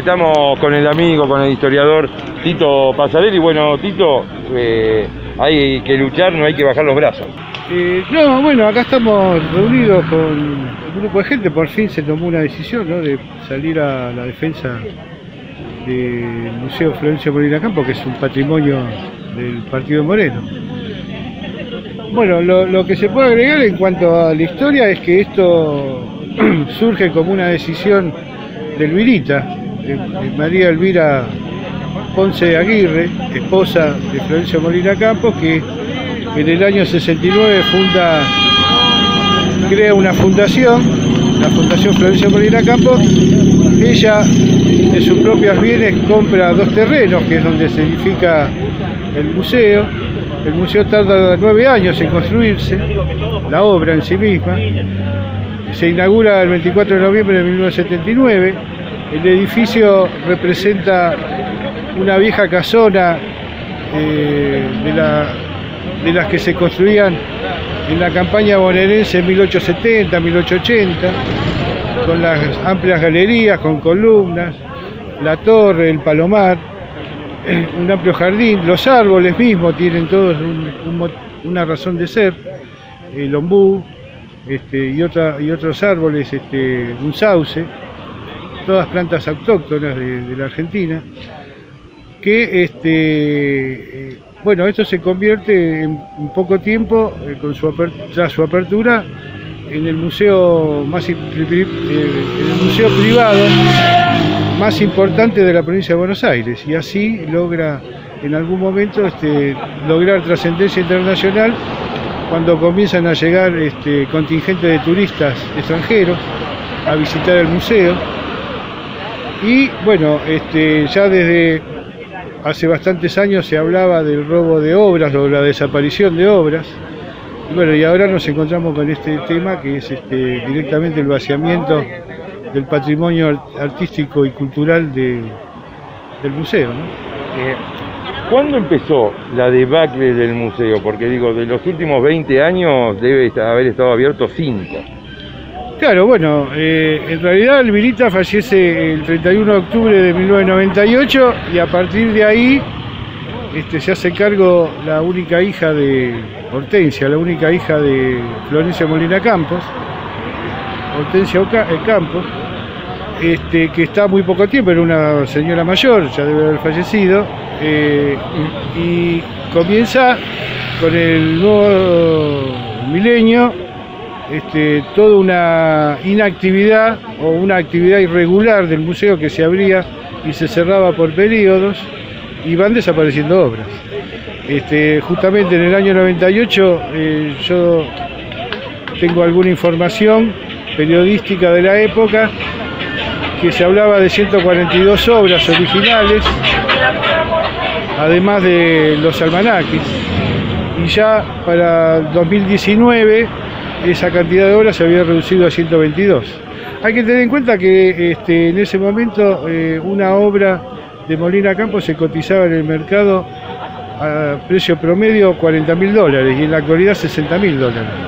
Estamos con el amigo, con el historiador Tito Pasarelli. Bueno, Tito, hay que luchar, no hay que bajar los brazos. No, bueno, acá estamos reunidos con un grupo de gente. Por fin se tomó una decisión, ¿no?, de salir a la defensa del Museo Florencio Molina Campos, que es un patrimonio del Partido Moreno. Bueno, lo que se puede agregar en cuanto a la historia es que esto surge como una decisión de Elvirita, de María Elvira Ponce Aguirre, esposa de Florencio Molina Campos, que en el año 69 crea una fundación, la Fundación Florencio Molina Campos. Ella, de sus propios bienes, compra 2 terrenos, que es donde se edifica el museo. El museo tarda 9 años en construirse, la obra en sí misma. Se inaugura el 24 de noviembre de 1979. El edificio representa una vieja casona de las que se construían en la campaña bonaerense en 1870, 1880, con las amplias galerías, con columnas, la torre, el palomar, un amplio jardín. Los árboles mismos tienen todos una razón de ser, el ombú y otros árboles, un sauce, todas plantas autóctonas de la Argentina, que bueno, esto se convierte en poco tiempo, tras su apertura, en el museo privado más importante de la provincia de Buenos Aires, y así logra en algún momento lograr trascendencia internacional cuando comienzan a llegar contingentes de turistas extranjeros a visitar el museo. Y bueno, ya desde hace bastantes años se hablaba del robo de obras o la desaparición de obras. Y bueno, y ahora nos encontramos con este tema, que es directamente el vaciamiento del patrimonio artístico y cultural del museo, ¿no? ¿Cuándo empezó la debacle del museo? Porque digo, de los últimos 20 años debe haber estado abierto 5. Claro, bueno, en realidad Elvirita fallece el 31 de octubre de 1998 y a partir de ahí se hace cargo la única hija de Hortensia, la única hija de Florencio Molina Campos, Hortensia Campos, que está muy poco tiempo, era una señora mayor, ya debe haber fallecido, y comienza con el nuevo milenio toda una inactividad o una actividad irregular del museo, que se abría y se cerraba por periodos, y van desapareciendo obras. Justamente en el año 98 yo tengo alguna información periodística de la época que se hablaba de 142 obras originales, además de los almanaques, y ya para 2019 esa cantidad de obras se había reducido a 122. Hay que tener en cuenta que en ese momento una obra de Molina Campos se cotizaba en el mercado a precio promedio $40.000 y en la actualidad $60.000.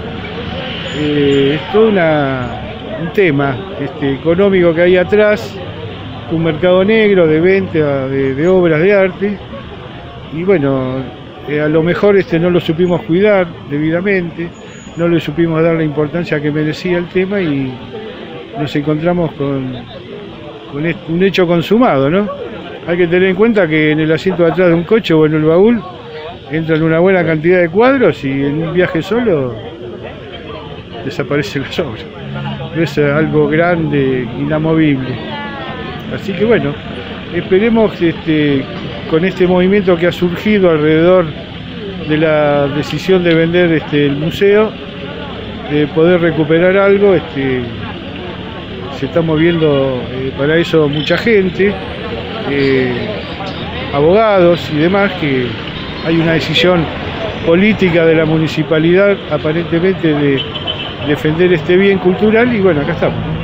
Es todo un tema económico que hay atrás, un mercado negro de venta de obras de arte, y bueno, a lo mejor no lo supimos cuidar debidamente, no le supimos dar la importancia que merecía el tema, y nos encontramos con un hecho consumado, ¿no? Hay que tener en cuenta que en el asiento de atrás de un coche o en el baúl entran una buena cantidad de cuadros, y en un viaje solo desaparecen las obras. No es algo grande, inamovible. Así que bueno, esperemos con este movimiento que ha surgido alrededor de la decisión de vender el museo, de poder recuperar algo. Se está moviendo para eso mucha gente, abogados y demás, que hay una decisión política de la municipalidad aparentemente de defender este bien cultural, y bueno, acá estamos.